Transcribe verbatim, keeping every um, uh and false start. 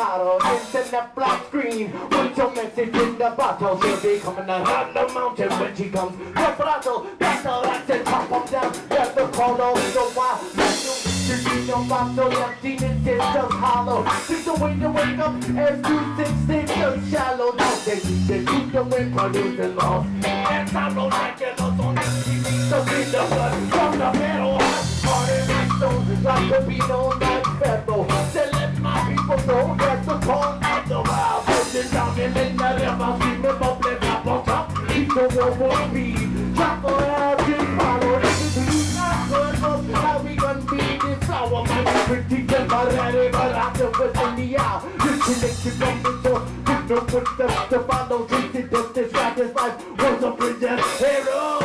bottle, internet black screen. Put your message in the bottle. She'll be coming down the mountain when she comes. Desperado, battle, accent, pop them down. Get the call over the wild. You see your bottle, empty and it's just hollow. Think the way to wake up and two six six so shallow. Now they they keep the wind producing lost. And I don't like it on the T V. So bring the blood from the metal. Hard and stone, like the beat on that pedal. They let my people know that's the call of the wild. Pushing down and in the river, see me bubbling up on top. Keep the world for speed. Drop the average follow. If it's not good, look how we gonna be this hour. My pretty good, but ready, but I'm the first in the hour. Disconnected from the door. Put the footsteps to follow. Drink it up, this rap, this life was a pretend hero.